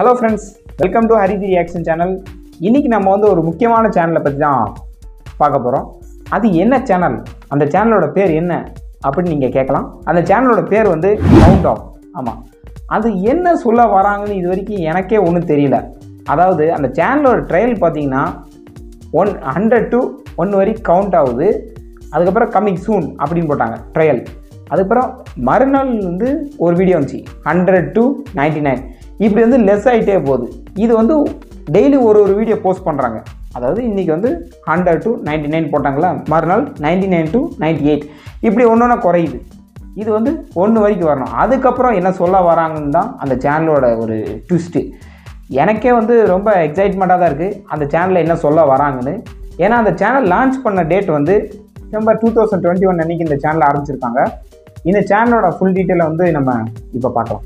Hello friends, welcome to Harithi reaction channel. இன்றைக்கி நம்ம வந்து ஒரு முக்கியமான சேனலை பற்றி தான் பார்க்க போகிறோம். அது என்ன சேனல், அந்த சேனலோட பேர் என்ன அப்படின்னு நீங்கள் கேட்கலாம். அந்த சேனலோட பேர் வந்து கவுண்ட் ஆஃப். ஆமாம், அது என்ன சொல்ல வராங்கன்னு இது வரைக்கும் எனக்கே ஒன்றும் தெரியல. அதாவது அந்த சேனலோட ட்ரையல் பார்த்தீங்கன்னா 100 to 1 வரைக்கும் கவுண்ட் ஆகுது. அதுக்கப்புறம் கம்மிங் சூன் அப்படின்னு போட்டாங்க ட்ரையல். அதுக்கப்புறம் மறுநாள் வந்து ஒரு வீடியோ வந்துச்சு 100 to 99. இப்படி வந்து லெஸ் ஆகிட்டே போகுது. இது வந்து டெய்லி ஒரு வீடியோ போஸ்ட் பண்ணுறாங்க. அதாவது இன்றைக்கி வந்து 100 to 99 போட்டாங்களா, மறுநாள் 99 to 98 இப்படி ஒன்று ஒன்றா குறையுது. இது வந்து 1 வரைக்கும் வரணும். அதுக்கப்புறம் என்ன சொல்ல வராங்கன்னு தான் அந்த சேனலோட ஒரு ட்விஸ்ட்டு. எனக்கே வந்து ரொம்ப எக்ஸைட்மெண்ட்டாக தான் இருக்குது அந்த சேனலில் என்ன சொல்ல வராங்கன்னு. ஏன்னா அந்த சேனல் லான்ச் பண்ண டேட் வந்து December 2021 அன்றைக்கி இந்த சேனலை ஆரம்பிச்சிருக்காங்க. இந்த சேனலோட ஃபுல் டீட்டெயிலை வந்து நம்ம இப்போ பார்க்கலாம்.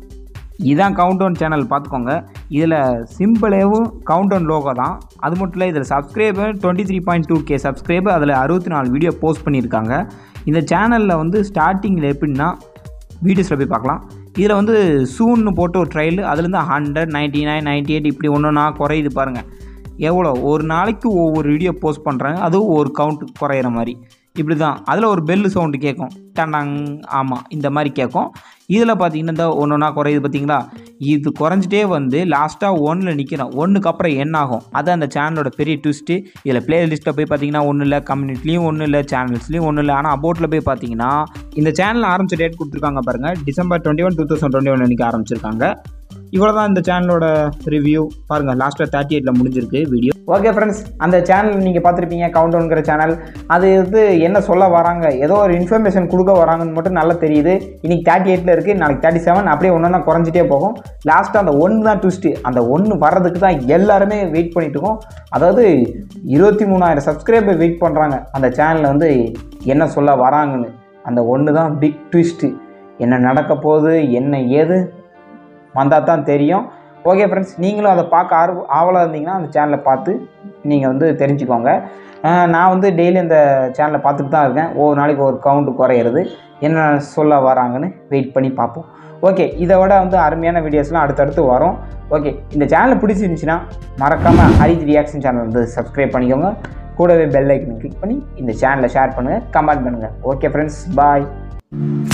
இதான் கவுண்டவுன் சேனல், பார்த்துக்கோங்க. இதில் சிம்பிளேவும் கவுண்டவுன் லோகோ தான். அது மட்டும் இல்லை, இதில் சப்ஸ்கிரைபர் 23.2K சப்ஸ்கிரைபர், அதில் 64 வீடியோ போஸ்ட் பண்ணியிருக்காங்க. இந்த சேனலில் வந்து ஸ்டார்டிங்கில் எப்படின்னா வீடியோஸில் போய் பார்க்கலாம். இதில் வந்து சூன்னு போட்டு ஒரு ட்ரையல், அதுலேருந்து 100, 99, 98 இப்படி ஒன்று ஒன்றா குறையுது பாருங்கள். எவ்வளோ ஒரு நாளைக்கு ஒவ்வொரு வீடியோ போஸ்ட் பண்ணுறாங்க, அதுவும் ஒரு கவுண்ட் குறையிற மாதிரி. இப்படி தான். அதில் ஒரு பெல்லு சவுண்டு கேட்கும், டண்டாங். ஆமாம், இந்த மாதிரி கேட்கும். இதில் பார்த்தீங்கன்னா இந்த ஒன்று ஒன்றா குறையுது பார்த்தீங்களா. இது குறைஞ்சிட்டே வந்து லாஸ்ட்டாக 1ல் நிற்கிறோம். 1க்கு அப்புறம் என்ன ஆகும், அது அந்த சேனலோட பெரிய ட்விஸ்ட்டு. இதில் பிளேலிஸ்ட்டில் போய் பார்த்தீங்கன்னா ஒன்றும் இல்லை, கம்யூனிட்டிலையும் ஒன்றும் இல்லை, சேனல்ஸ்லையும் ஒன்றும் இல்லை. ஆனால் அபோட்டில் போய் பார்த்தீங்கன்னா இந்த சேனல் ஆரம்பித்த டேட் கொடுத்துருக்காங்க பாருங்கள், December 21, 2021 அன்றைக்கி ஆரம்பிச்சிருக்காங்க. இவ்வளோ தான் இந்த சேனலோட ரிவ்யூ. பாருங்கள், லாஸ்ட்டாக 38 முடிஞ்சிருக்கு வீடியோ. ஓகே ஃப்ரெண்ட்ஸ், அந்த சேனல் நீங்கள் பார்த்துருப்பீங்க, கவுண்டவுன்கிற சேனல். அது வந்து என்ன சொல்ல வராங்க, ஏதோ ஒரு இன்ஃபர்மேஷன் கொடுக்க வராங்கன்னு மட்டும் நல்லா தெரியுது. இன்றைக்கி 38 இருக்குது, நாளைக்கு 37, அப்படியே ஒன்று ஒன்றா குறைஞ்சிட்டே போகும். லாஸ்ட்டாக அந்த 1 தான் ட்விஸ்ட்டு. அந்த 1 வர்றதுக்கு தான் எல்லாருமே வெயிட் பண்ணிட்டு இருக்கோம். அதாவது 23,000 சப்ஸ்கிரைபர் வெயிட் பண்ணுறாங்க அந்த சேனலில் வந்து என்ன சொல்ல வராங்கன்னு. அந்த 1 தான் பிக் ட்விஸ்ட்டு. என்ன நடக்க போகுது, என்ன ஏது வந்தால் தான் தெரியும். ஓகே ஃப்ரெண்ட்ஸ், நீங்களும் அதை பார்க்க ஆவலாக இருந்தீங்கன்னா அந்த சேனலை பார்த்து நீங்கள் வந்து தெரிஞ்சுக்கோங்க. நான் வந்து டெய்லி இந்த சேனலை பார்த்துட்டு தான் இருக்கேன். ஒவ்வொரு நாளைக்கு ஒரு கவுண்ட்டு குறையிறது, என்ன சொல்ல வராங்கன்னு வெயிட் பண்ணி பார்ப்போம். ஓகே, இதை விட வந்து அருமையான வீடியோஸ்லாம் அடுத்தடுத்து வரும். ஓகே, இந்த சேனலை பிடிச்சிருந்துச்சின்னா மறக்காமல் ஹரிதி ரியாக்ஷன் சேனல் வந்து சப்ஸ்கிரைப் பண்ணிக்கோங்க. கூடவே பெல் ஐக்கனை கிளிக் பண்ணி இந்த சேனலை ஷேர் பண்ணுங்கள், கமெண்ட் பண்ணுங்கள். ஓகே ஃப்ரெண்ட்ஸ், பாய்.